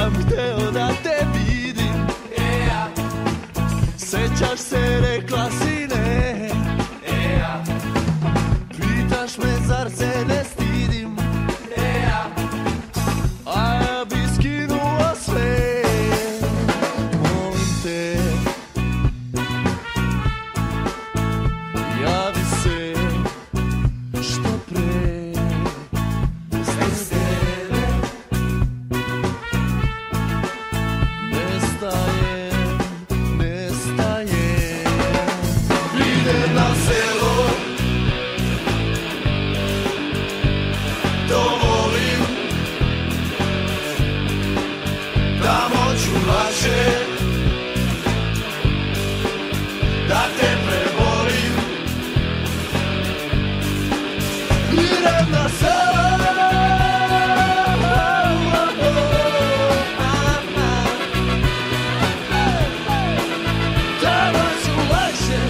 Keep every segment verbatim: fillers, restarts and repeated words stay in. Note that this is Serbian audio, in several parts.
sam hteo da te vidim. Sećaš se, rekla si ne. Pitaš me zar se ne stidim, a ja bi skinuo sve. Molim te, javi se što pre. Bez tebe nestajem, nestajem. Idem na selo, to volim, tamo ću lakše da te prebolim. Idem na selo, tamo ću lakše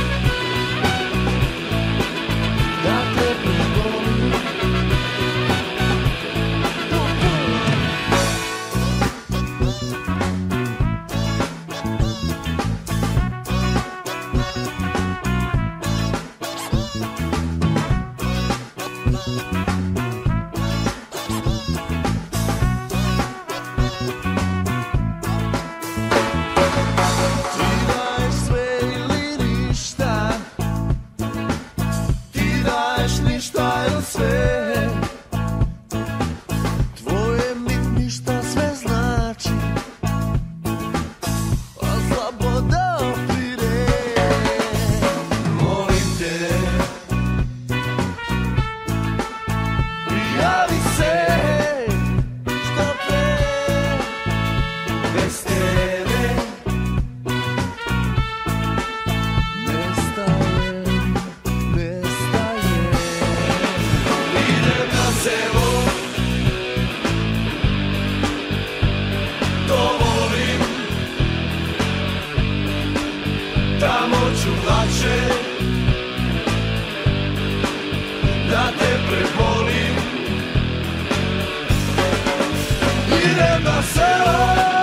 da te prebolim. Ti daješ sve ili ništa, ti daješ ništa ili sve. Tvoje mi ništa sve znači, a sloboda opire. Molim te, javi se što pre. Bez tebe nestajem, nestajem. Idem na selo, to volim, tamo ću lakše da te prebolim. Idem na selo,